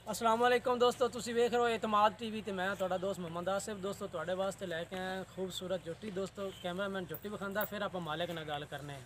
अस्सलाम वालेकुम दोस्तों, तुसी वेख रहे हो एतमाद टीवी ते मैं तुहाडा दोस्त मोहम्मद आसिफ। दोस्तों तुहाडे वास्ते लैके आए खूबसूरत झोटी। दोस्तों कैमरामैन झोटी विखांदा, फिर आप मालिक नाल गल करने।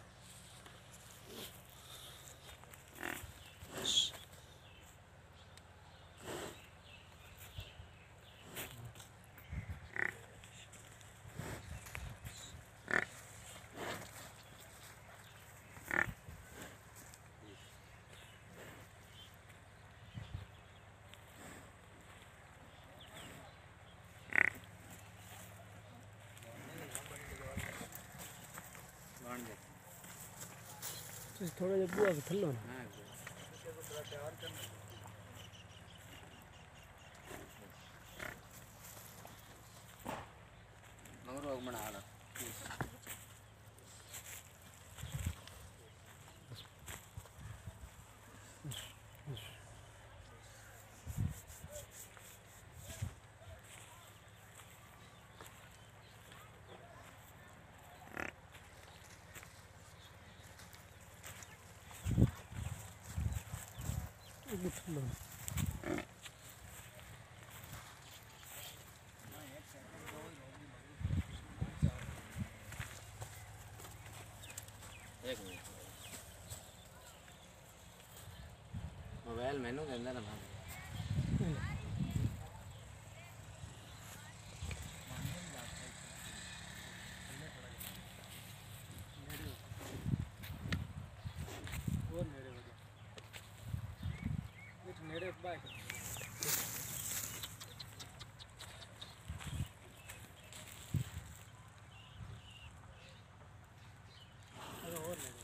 थोड़ा जिहा बुआ भी थल्लो ना मगर बना ला थल्लो मोबाइल मैनू कहता ना और नेड़े हो नेड़े बाइक और नेड़े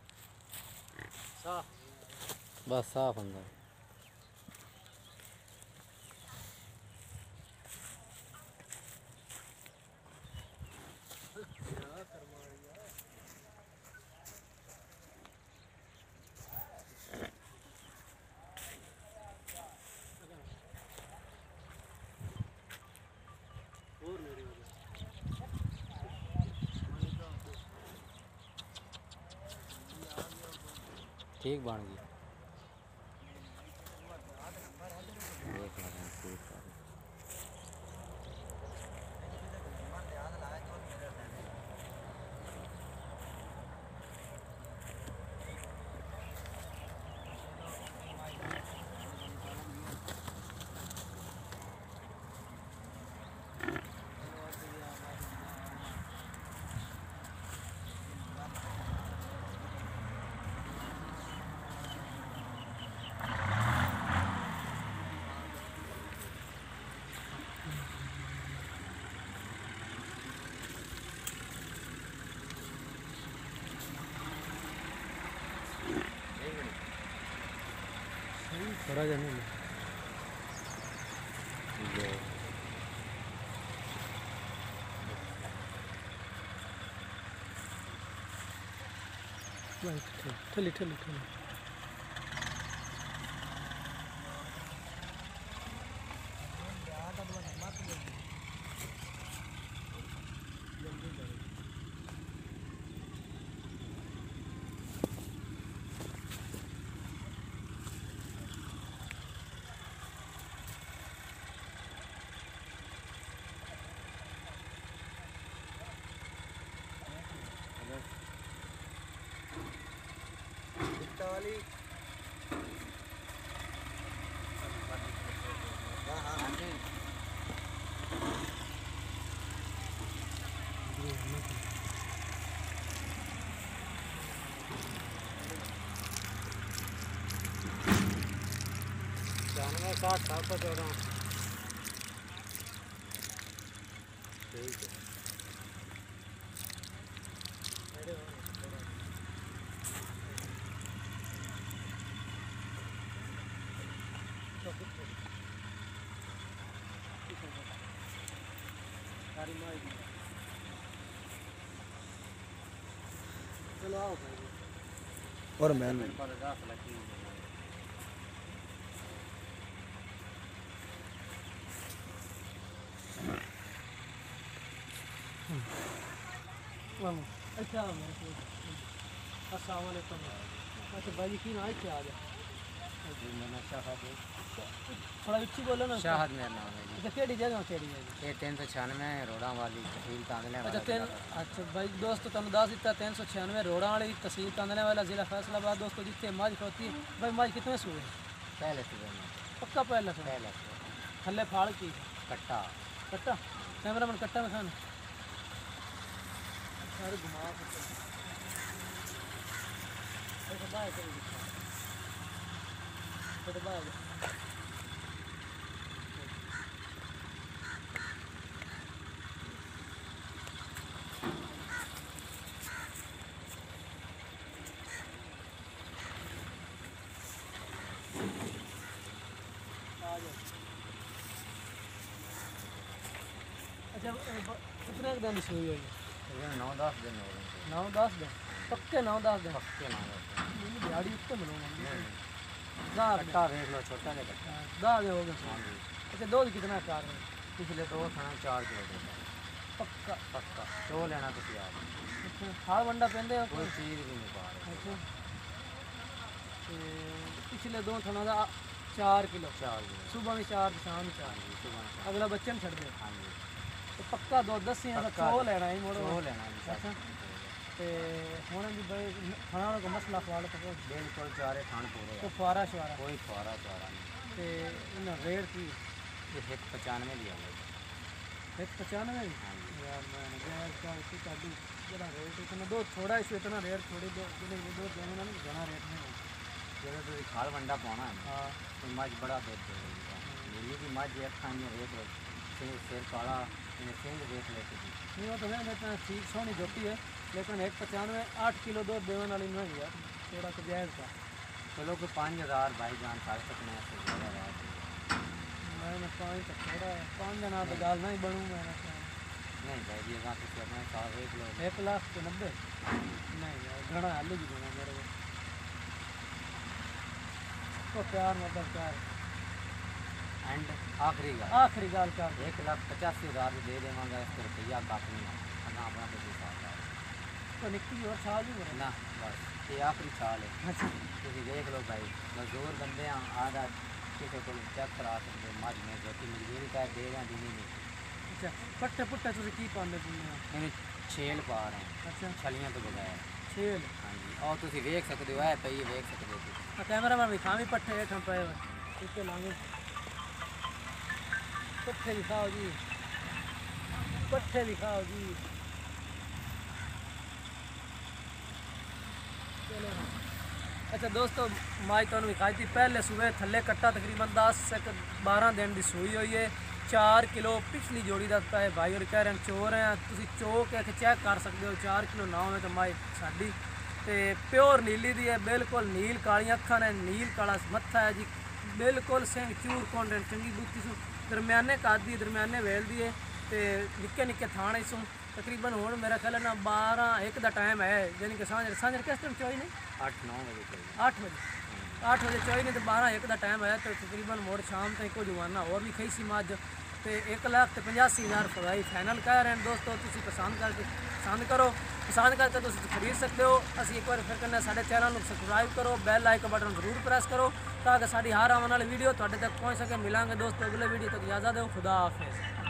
साफ बस साफ अंदर और नेड़े हो ठीक बन गई देख ला ठीक थोड़ा जाने ठली ठली ठली वाली जानवर 60-714 ठीक है चलो आओ भाई और मैन अच्छा अस्सलाम वालेकुम। अच्छा भाई की ना आ जा मेरा शाहद है। थोड़ा उच्ची बोलो ना। शाहद मेरा नाम है जी। अच्छा केड़ी जगह केड़ी है जी? ये 396 रोड़ा वाली तहसील तांदले अच्छा अच्छा भाई दोस्तों तुम दस दिता 396 रोड़ा वाली तहसील तांदले वाला जिला फैसलाबाद दोस्तों जितने मज खोती है। भाई मज कितने सूए? पहले सुबह में पक्का पहले सूए। पहले सुबह थल्ले फाड़ की कट्टा कट्टा कैमरा मैन कट्टा में खान सारे घुमा बाहर करो बाहर अच्छा कितने दिन की सुई हुई? 9-10 दिन हो गए 9-10 दिन पक्के 9-10 दिन पक्के ना होते नहीं दिहाड़ी उत्ते मिलूंगा कट्टा देख लो छोटा सा कट्टा 10 दिन हो गए। हाँ जी अच्छा दूध कितना कार है? पिछले 2 खाना 4 किलो देता है पक्का पक्का चो लेना तो यार अच्छा हाल वंडा पेंदे हो कोई चीज़ भी नहीं पा रहे अच्छा ते पिछले 2 थाना का 4 किलो 4 किलो सुबह में 4 शाम में 4 हाँ जी सुबह में अगला बच्चे ने छड़ दे हाँ जी तो पक्का दो 10 का पक्का चो लेना ही मोड़ो चो लेना जी अच्छा ते हुन भी भाई खाना को मसला सवाल तो बिल्कुल चारे खान पूरे तो फुआरा शुआरा कोई फुआरा चारा नहीं ते इन रेट की ये 195 लिया है 195 हाँ जी यार मैं गैर का इसी काडी जरा रेट इतना दो थोड़ा इस इतना रेट थोड़ी दो दो देने ना घना रेट नहीं है ਜਦੋਂ ਤੁਸੀਂ ਖਾਲ ਵੰਡਾ ਪਾਉਣਾ ਹੈ हाँ तो मझ बड़ा दूध देगी मेरी भी मझ एक खानी रेत सिर काला सिंह देख लेती थी नहीं वो तो है इतना ठीक सोनी जोटी है लेकिन 195 8 किलो दूध देने वाली नहीं है यार थोड़ा तो जायज़ था चलो कोई 5000 भाई जान कर सकते हैं इससे ज़्यादा बात मैंने 5 तक थोड़ा 5 जना तो गाल नहीं बनूँ मैंने नहीं भाई ये बात तो अपने साथ देख लो 1,90,000 नहीं यार घना हाल ही देना मेरे को तो प्यार मतलब प्यार एंड आखिरी गल आखिरी गाल कर 1,85,000 दे देवांगा इस रुपया काफी नहीं अगर अपना कुछ हिसाब ला तो निक्की और साल ही मेरा ना बस ये आखिरी साल है अच्छा तुम देख लो भाई मजदूर बंदे हैं आधा किसी को चेक करा सकते मझ में जो कि मजदूरी का दे रहे देनी नहीं अच्छा पट्टे पुट्टे तुझे की पाने पुण्य मैंने छेल पा रहे हैं अच्छा छलियां तो बगैर छेल हाँ जी और तुम देख सकते हो है तो ये देख सकते हो तुसीं। कैमरा मैन भी खावी पट्टे हेठ पे इसके लागे पट्टे दिखाओ जी पट्टे दिखाओ जी चलो अच्छा दोस्तों माई तो विखाई थी पहले सुबह थले कट्टा तकरीबन 10 से 12 दिन की सूई हुई है 4 किलो पिछली जोड़ी का है भाई और कह रहे हैं चोर हैं तुम चो के चेक कर सकते हो 4 किलो ना हो तो माई साड़ी तो प्योर नीली दी है बिल्कुल नील कालियां अखा ने नील काला मत्था है जी बिल्कुल सिंह चूर कौंडे चंगी बूती सू दरम्याने कादी दरम्याने वेल दी है तो निक्के निक्के थाने सू तकरीबन हूँ मेरा ख्याल है ना 12-1 का टाइम है यानी कि सांझ किस टाइम चोई नहीं 8-9 बजे चाहिए 8 बजे 8 बजे चोई नहीं तो 12-1 का टाइम है तो तकरीबन मोड़ शाम तक को जवाना और भी खई सी मझ तो 1,85,000 फवाई फाइनल कह रहे हैं दोस्तों तुम पसंद करो पसंद करके तुम खरीद सकते हो असं एक बार फिर करना साढ़े चैनल को सबसक्राइब करो बैल लाइक का बटन जरूर प्रेस करो ताकि साड़ी हर आने वाली वीडियो तक पहुँच सके मिलेंगे दोस्तों अगले वीडियो तक इजाज़त दो खुदा हाफिज़।